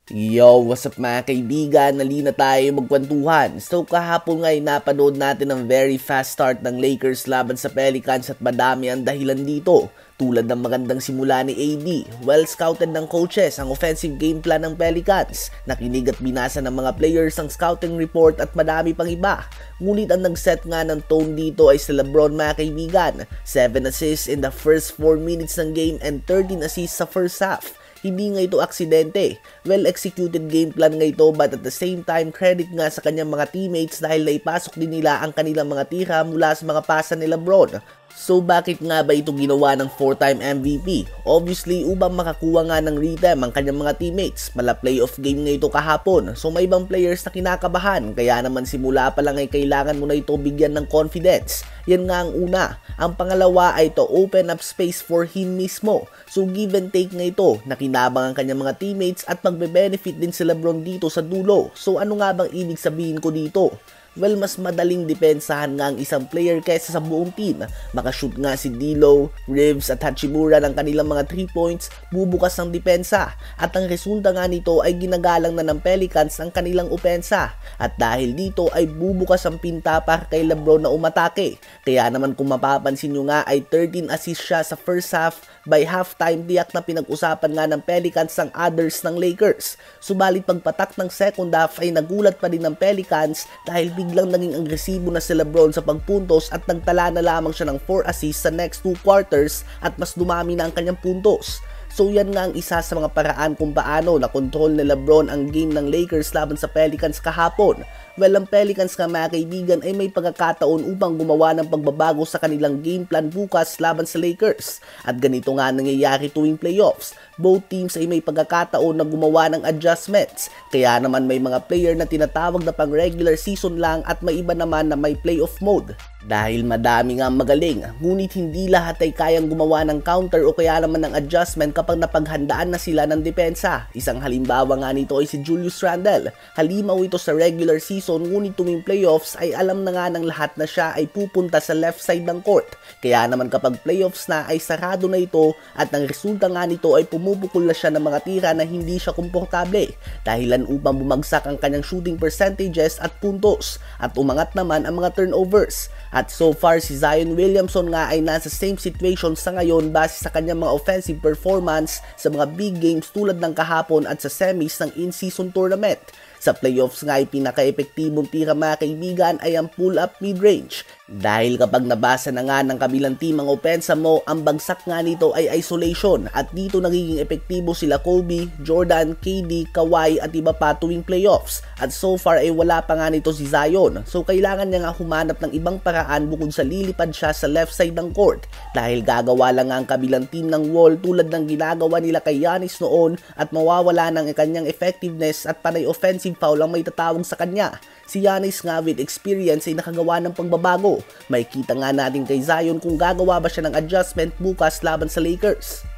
Yo, what's up mga kaibigan? Nalina tayo magkwentuhan. So kahapon nga ay napanood natin ang very fast start ng Lakers laban sa Pelicans at madami ang dahilan dito. Tulad ng magandang simula ni AD, well scouted ng coaches ang offensive game plan ng Pelicans, nakinig at binasa ng mga players ang scouting report at madami pang iba. Ngunit ang nag-set nga ng tone dito ay si LeBron mga kaibigan, 7 assists in the first 4 minutes ng game and 13 assists sa first half. Hindi nga ito aksidente. Well-executed game plan nga ito, but at the same time, credit nga sa kanyang mga teammates dahil naipasok din nila ang kanilang mga tira mula sa mga pasa ni LeBron. So bakit nga ba ito ginawa ng 4-time MVP? Obviously, upang makakuha nga ng rhythm ang kanyang mga teammates. Mala playoff game nga ito kahapon. So may ibang players na kinakabahan. Kaya naman simula pa lang ay kailangan mo na ito bigyan ng confidence. Yan nga ang una. Ang pangalawa ay to open up space for him mismo. So give and take nga ito. Nakinabang ang kanyang mga teammates at magbe-benefit din si LeBron dito sa dulo. So ano nga bang ibig sabihin ko dito? Well, mas madaling depensahan nga ang isang player kaysa sa buong team. Makashoot nga si D'Lo, Reeves at Hachimura ng kanilang mga 3 points, bubukas ang depensa. At ang resulta nga nito ay ginagalang na ng Pelicans ang kanilang opensa. At dahil dito ay bubukas ang pinta para kay LeBron na umatake. Kaya naman kung mapapansin nyo nga ay 13 assists siya sa first half. By halftime, tiyak na pinag-usapan nga ng Pelicans ang others ng Lakers. Subalit pagpatak ng second half ay nagulat pa din ng Pelicans dahil biglang naging agresibo na si LeBron sa pagpuntos at nagtala na lamang siya ng 4 assists sa next 2 quarters at mas dumami na ang kanyang puntos. So yan nga ang isa sa mga paraan kung paano nakontrol ni LeBron ang game ng Lakers laban sa Pelicans kahapon. Well, ang Pelicans nga mga kaibigan ay may pagkakataon upang gumawa ng pagbabago sa kanilang game plan bukas laban sa Lakers. At ganito nga nangyayari tuwing playoffs. Both teams ay may pagkakataon na gumawa ng adjustments. Kaya naman may mga player na tinatawag na pang regular season lang at may iba naman na may playoff mode. Dahil madami nga magaling, ngunit hindi lahat ay kayang gumawa ng counter o kaya naman ng adjustment kapag napaghandaan na sila ng depensa. Isang halimbawa nga nito ay si Julius Randle. Halimaw ito sa regular season, ngunit tuwing playoffs ay alam na nga ng lahat na siya ay pupunta sa left side ng court. Kaya naman kapag playoffs na ay sarado na ito at ang resulta nga nito ay pumupukol na siya ng mga tira na hindi siya komportable. Dahilan upang bumagsak ang kanyang shooting percentages at puntos at umangat naman ang mga turnovers. At so far si Zion Williamson nga ay nasa same situation sa ngayon base sa kanyang mga offensive performance sa mga big games tulad ng kahapon at sa semis ng in-season tournament. Sa playoffs nga ay pinaka-epektibong tira mga kaibigan ay ang pull-up mid-range. Dahil kapag nabasa na nga ng kabilang team ang opensa mo, ang bagsak nga nito ay isolation at dito nagiging epektibo sila Kobe, Jordan, KD, Kawhi at iba pa tuwing playoffs. At so far ay wala pa nga nito si Zion. So kailangan niya nga humanap ng ibang paraan bukod sa lilipad siya sa left side ng court. Dahil gagawa lang nga ang kabilang team ng wall tulad ng ginagawa nila kay Giannis noon at mawawala ng kanyang effectiveness at panay offensive foul ang may tatawag sa kanya. Si Giannis nga with experience ay nakagawa ng pagbabago. May kita nga natin kay Zion kung gagawa ba siya ng adjustment bukas laban sa Lakers.